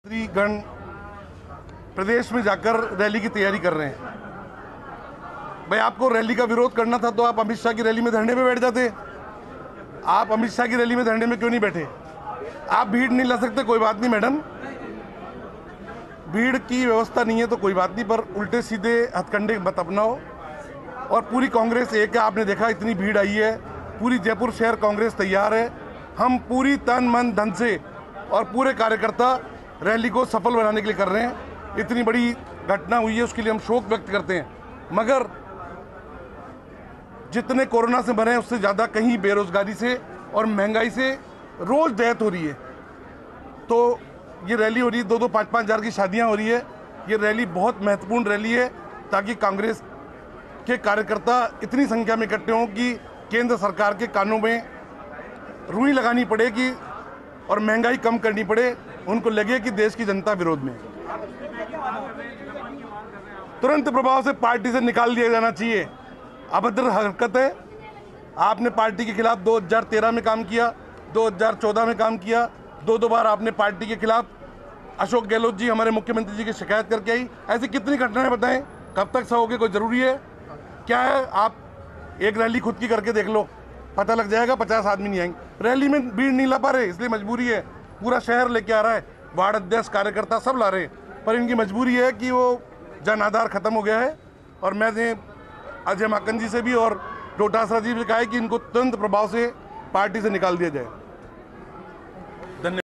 मंत्रीगण प्रदेश में जाकर रैली की तैयारी कर रहे हैं। भाई, आपको रैली का विरोध करना था तो आप अमित शाह की रैली में धरने पे बैठ जाते। आप अमित शाह की रैली में धरने में क्यों नहीं बैठे? आप भीड़ नहीं ला सकते, कोई बात नहीं मैडम, भीड़ की व्यवस्था नहीं है तो कोई बात नहीं, पर उल्टे सीधे हथकंडे मत अपनाओ। और पूरी कांग्रेस एक है, आपने देखा इतनी भीड़ आई है, पूरी जयपुर शहर कांग्रेस तैयार है। हम पूरी तन मन धन से और पूरे कार्यकर्ता रैली को सफल बनाने के लिए कर रहे हैं। इतनी बड़ी घटना हुई है उसके लिए हम शोक व्यक्त करते हैं, मगर जितने कोरोना से मरे हैं उससे ज़्यादा कहीं बेरोजगारी से और महंगाई से रोज डेथ हो रही है। तो ये रैली हो रही है, 2-2, 5-5 हज़ार की शादियां हो रही है। ये रैली बहुत महत्वपूर्ण रैली है ताकि कांग्रेस के कार्यकर्ता इतनी संख्या में इकट्ठे हों कि केंद्र सरकार के कानों में रुई लगानी पड़ेगी और महंगाई कम करनी पड़े। उनको लगे कि देश की जनता विरोध में, तुरंत प्रभाव से पार्टी से निकाल दिया जाना चाहिए। अभद्र हरकत है। आपने पार्टी के खिलाफ 2013 में काम किया, 2014 में काम किया, 2 बार आपने पार्टी के खिलाफ अशोक गहलोत जी हमारे मुख्यमंत्री जी की शिकायत करके आई। ऐसी कितनी घटनाएं बताएं, कब तक सहोगे? कोई जरूरी है क्या है? आप एक रैली खुद की करके देख लो, पता लग जाएगा 50 आदमी नहीं आएंगे। रैली में भीड़ नहीं ला पा रहे, इसलिए मजबूरी है। पूरा शहर लेके आ रहा है, वार्ड अध्यक्ष कार्यकर्ता सब ला रहे हैं, पर इनकी मजबूरी है कि वो जन आधार खत्म हो गया है। और मैंने अजय माकन जी से भी और डोटासरा जी से कहा है कि इनको तुरंत प्रभाव से पार्टी से निकाल दिया जाए। धन्यवाद।